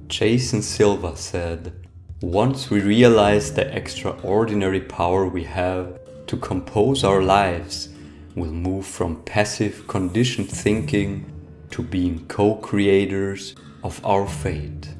Jason Silva said, "Once we realize the extraordinary power we have to compose our lives, we'll move from passive conditioned thinking to being co-creators of our fate."